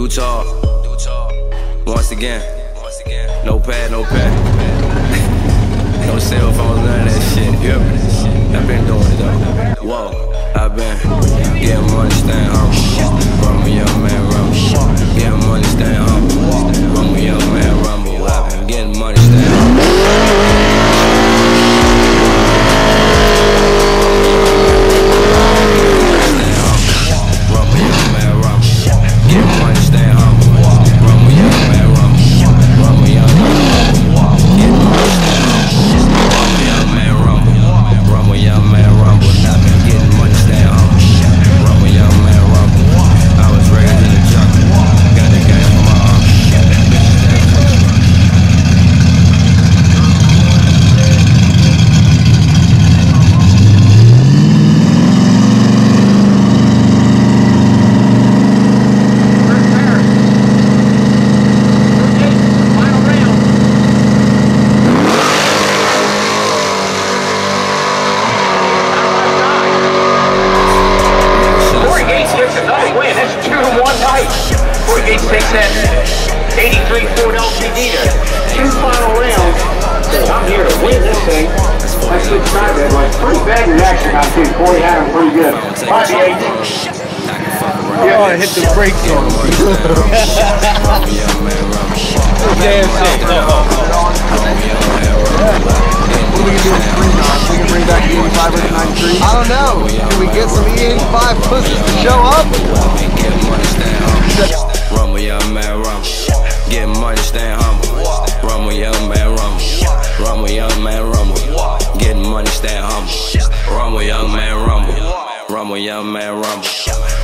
Do talk. Once again. No pad, no pen. No cell phone, none of that shit. Yep. I've been doing it though. Whoa. I've been getting money, staying humble. Run with young man, rumble. Getting money, staying humble. Run with young man, rumble. I've been getting money, staying humble. Takes that 83 Ford LTD to 2 final rounds. I'm here to win this thing. That's good start there, but pretty bad reaction on team. Corey had him pretty good. 5-8. Oh, I hit the brakes on him. Damn sick. What are we gonna do in 3 rounds? We can bring back the E85 or the 93? I don't know. Can we get some E85 pussies to show up? Run with young man, rumble. Getting money, staying humble. Run with young man, rumble. Run with young man, rumble. Getting money, staying humble. Run with young man, rumble. Run with young man, rumble.